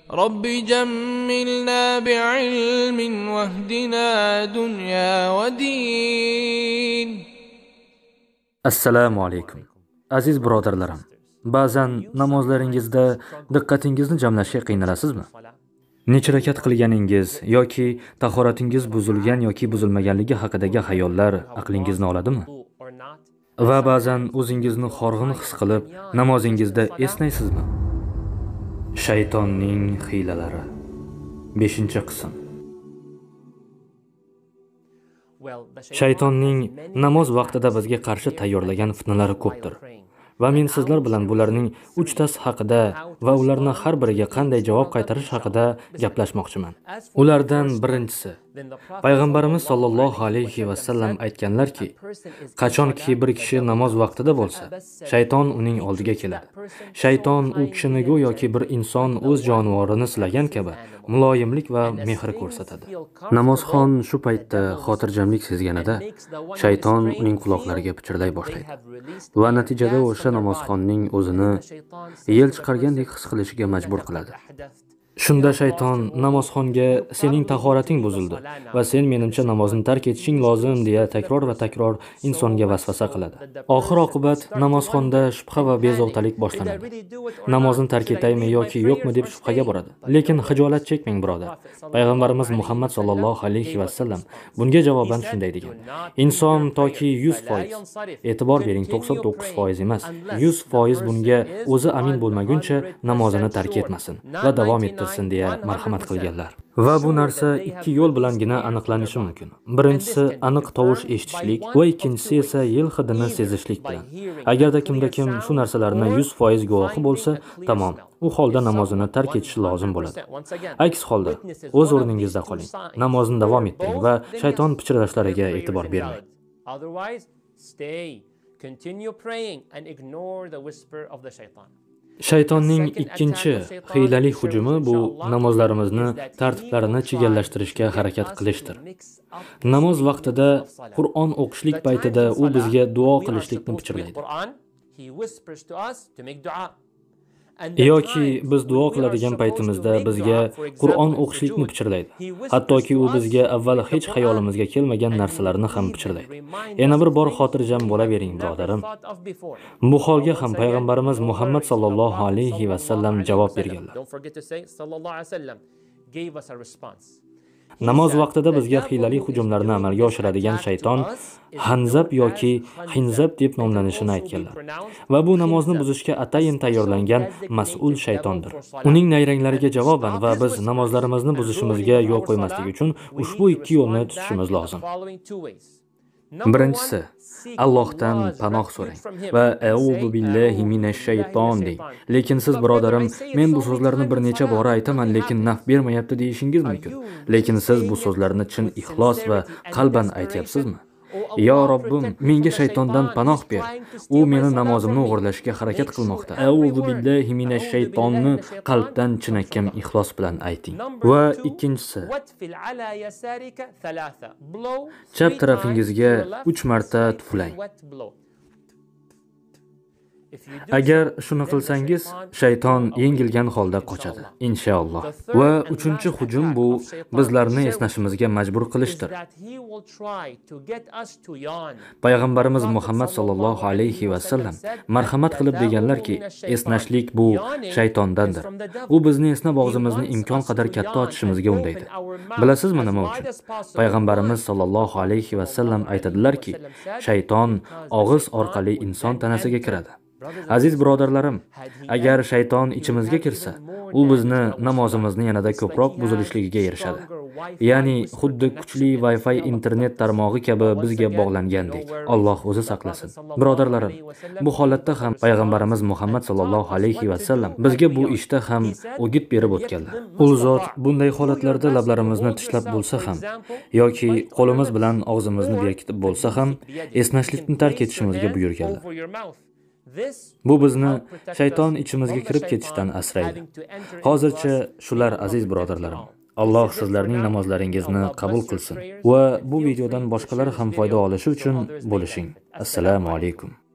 رب جملنا بعلم واهدنا دنيا ودين. Assalomu alaykum. Aziz birodarlarim, ba'zan namozlaringizda diqqatingizni jamlashga qiynalasizmi? Necha rakat qilganingiz yoki tahoratingiz buzilgan yoki buzilmaganligi haqidagi xayollar aqlingizni oladimi? Va ba'zan o'zingizni horg'in his qilib, namozingizda esnaysizmi? Shaytonning hiylalari. 5-qism. Shaytonning namoz vaqtida bizga qarshi tayyorlagan fitnalari ko'pdir. Va men sizlar bilan bularning 3tasi haqida va ularni har biriga qanday javob qaytarish haqida gaplashmoqchiman. Ulardan birinchisi, payg'ambarimiz sollallohu alayhi va sallam aytganlarki, qachonki bir kishi namoz vaqtida bo'lsa, shayton uning oldiga keladi. Shayton u kishini go'yoki bir inson o'z jonivorini silagan kabi muloyimlik va mehr ko'rsatadi. Namozxon shu paytda xotirjamlik sezganida, shayton uning quloqlariga pichirlay boshlaydi. Va natijada o'sha namozxonning o'zini yel chiqargandek his qilishiga majbur qiladi. Shunda shayton namozxonga sening tahorating buzildi va sen menimcha namozni tark etishing lozim deya takror va takror insonga vasvasa qiladi. Oxir oqibat namozxonda shubha va bezovtalik boshlanadi. Namozni tark etaymi yoki yo'qmi deb shubhaga boradi. Lekin xijolat chekmang birodar. Payg'ambarimiz Muhammad sollallohu alayhi va sallam bunga javoban shunday degan: inson toki 100%, e'tibor bering 99% emas, 100% bunga o'zi amin bo'lmaguncha namozini tark etmasin va davom ettirsin deya marhamat qilganlar. Va bu narsa ikki yo'l bilangina aniqlanishi mumkin. Birinchisi aniq tovush eshitishlik va ikkinchisi esa yil hidini sezishlik bilan. Agarda kimda kim shu narsalarni 100% guvohi bo'lsa, tamom, u holda namozini tark etishi lozim bo'ladi. Aks holda o'z o'rningizda qoling, namozni davom ettiring va shayton pichirlashlariga e'tibor bermang. Otherwise, stay, continue praying and ignore the whisper of the shaitan. Shaytonning ikkinchi hiylali hujumi bu namozlarimizni tartiblarini chigallashtirishga harakat qilishdir. Namoz vaqtida Qur'on o'qishlik paytida u bizga duo qilishlikni pichirlaydi. Yoki biz duo qiladigan paytimizda bizga Qur'on o'qishlikni pichirlaydi. Hattoki u bizga avval hech xayolimizga kelmagan narsalarni ham pichirlaydi. Yana bir bor xotirjam bo'lavering, birodarim. Bu holga ham payg'ambarimiz Muhammad sollallohu alayhi va sallam javob berganlar. Namoz vaqtida bizga hiylali hujumlarni amalga oshiradigan shayton Hanzab yoki Hinzab deb nomlanishini aytganlar. Va bu namozni buzishga atayin tayyorlangan mas'ul shaytondir. Uning nayranglariga javoban va biz namozlarimizni buzishimizga yo'l qo'ymaslik uchun ushbu ikki yo'lni tutishimiz lozim. Birinchisi, Allohdan panoh so'rang va a'udhu billahi minash shayton deng. Lekin siz birodarim, men bu so'zlarni bir necha bora aytaman, lekin naf bermayapti deyishingiz mumkin. Lekin siz bu so'zlarni chin ixlos va qalban aytyapsizmi? Yo Robbim, menga shaytondan panoh ber. U meni namozimni o'g'irlashga harakat qilmoqda. A'udhu billahi minash shaytonni qalbdan chinakam ixlos bilan ayting. Va ikkinchisi, chap tarafingizga 3 marta tuflang. Agar shuni qilsangiz, shayton yengilgan holda qochadi, inshaalloh. Va 3-hujum bu bizlarni esnashimizga majbur qilishdir. Payg'ambarimiz Muhammad sollallohu alayhi va sallam marhamat qilib deganlarki, esnashlik bu shaytondandir. U bizni esnab og'zimizni imkon qadar katta ochishimizga undaydi. Bilasizmi nima uchun? Payg'ambarimiz sollallohu alayhi va sallam aytadilarki, shayton og'iz orqali inson tanasiga kiradi. Aziz birodarlarim, agar shayton ichimizga kirsa, u bizni namozimizni yanada ko'proq buzilishligiga erishadi. Ya'ni xuddi kuchli Wi-Fi internet tarmog'i kabi bizga bog'langandek. Alloh o'zi saqlasin. Birodarlarim, bu holatda ham payg'ambarimiz Muhammad sollallohu alayhi va sallam bizga bu ishda ham o'git berib o'tganlar. U zot bunday holatlarda lablarimizni tishlab bo'lsa ham yoki qo'limiz bilan og'zimizni berkitib bo'lsa ham esnashlikni tark etishimizga buyurganlar. Bu bizni shayton ichimizga kirib ketishdan asraydi. Hozircha shular aziz birodarlarim. Alloh sizlarning namozlaringizni qabul qilsin va bu videodan boshqalar ham foyda olishi uchun bo'lishing. Assalomu alaykum.